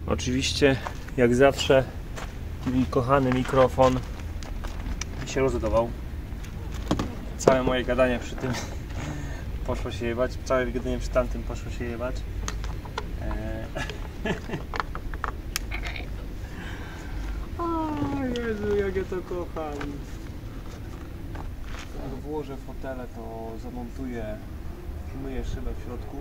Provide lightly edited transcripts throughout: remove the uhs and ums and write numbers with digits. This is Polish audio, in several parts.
Oczywiście, jak zawsze, mój kochany mikrofon się rozładował. Całe moje gadanie przy tym poszło się jebać. Całe gadanie przy tamtym poszło się jebać. O Jezu, jak ja to kocham. Jak włożę fotele, to zamontuję, umyję szybę w środku,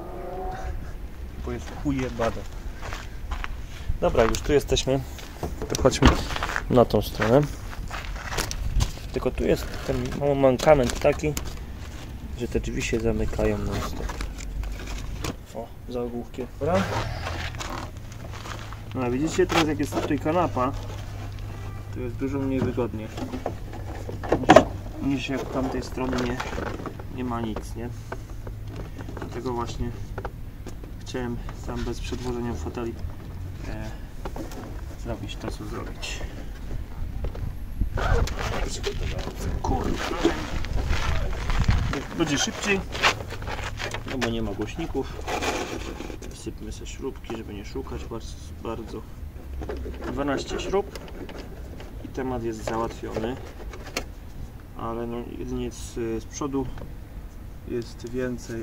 bo jest ujebane. Dobra, już tu jesteśmy, to chodźmy na tą stronę. Tylko tu jest ten mankament taki, że te drzwi się zamykają non stop. O, za ogłówkiem. Dobra? No a widzicie teraz, jak jest tutaj kanapa, to jest dużo mniej wygodnie niż jak w tamtej stronie nie ma nic, nie? Dlatego właśnie chciałem tam bez przedłożenia foteli zrobić to, co zrobić. Kurde, będzie szybciej, no bo nie ma głośników. Wsypmy sobie śrubki, żeby nie szukać bardzo. 12 śrub i temat jest załatwiony, ale no jedynie z przodu jest więcej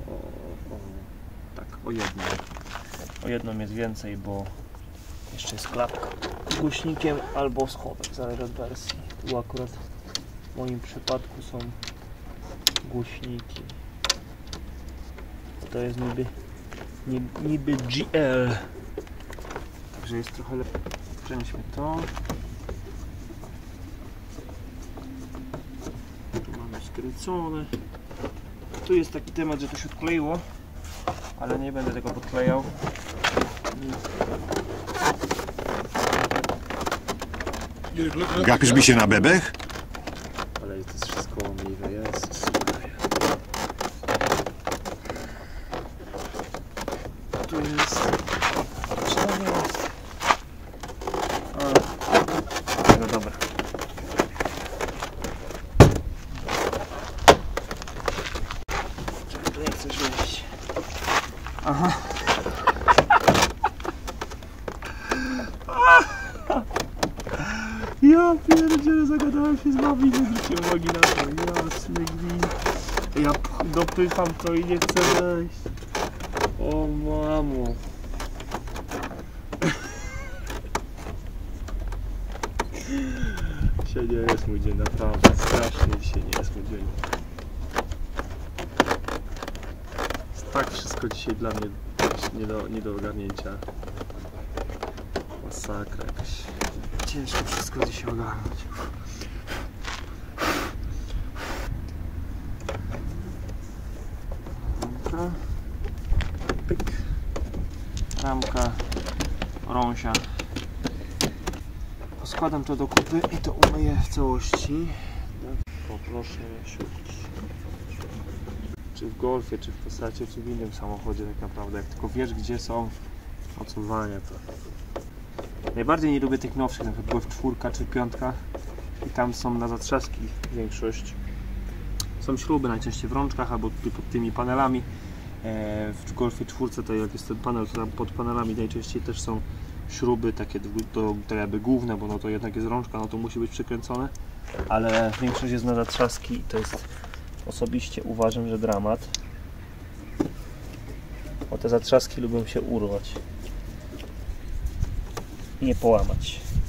o jedną jest więcej, bo jeszcze jest klapka z głośnikiem albo schowek, zależy od wersji. Tu akurat w moim przypadku są głośniki. To jest niby GL, także jest trochę lepiej. Przenieśmy to. Tu mamy skręcone. Tu jest taki temat, że to się odkleiło, ale nie będę tego podklejał. Gapisz mi się na bebech? Ale to jest wszystko łamliwe, jest. Tu jest. Przynajmniej jest. No dobra. Czekaj, tu nie chcesz wejść. Aha. Ja pierdzielę, zagadałem się z wami, nie zwróciłem uwagi na to. Jasny gwint. Ja dopycham to i nie chcę wejść. O mamo. Dzisiaj nie jest mój dzień, naprawdę. Strasznie dzisiaj nie jest mój dzień. Jest tak wszystko dzisiaj dla mnie nie do ogarnięcia. Masakra jakaś. Ciężko wszystko dzisiaj ogarnąć. Ramka. Pyk. Ramka. Rąsia. Poskładam to do kupy i to umyję w całości. Poproszę śrubki. Czy w Golfie, czy w Passacie, czy w innym samochodzie tak naprawdę. Jak tylko wiesz, gdzie są mocowania, to... Najbardziej nie lubię tych nowszych, na przykład Golf 4 czy 5 i tam są na zatrzaski większość. Są śruby najczęściej w rączkach albo tutaj pod tymi panelami. W Golfie 4 to jak jest ten panel, to tam pod panelami najczęściej też są śruby takie to jakby główne, bo no to jednak jest rączka, no to musi być przykręcone, ale większość jest na zatrzaski i to jest, osobiście uważam, że dramat, bo te zatrzaski lubią się urwać i nie połamać.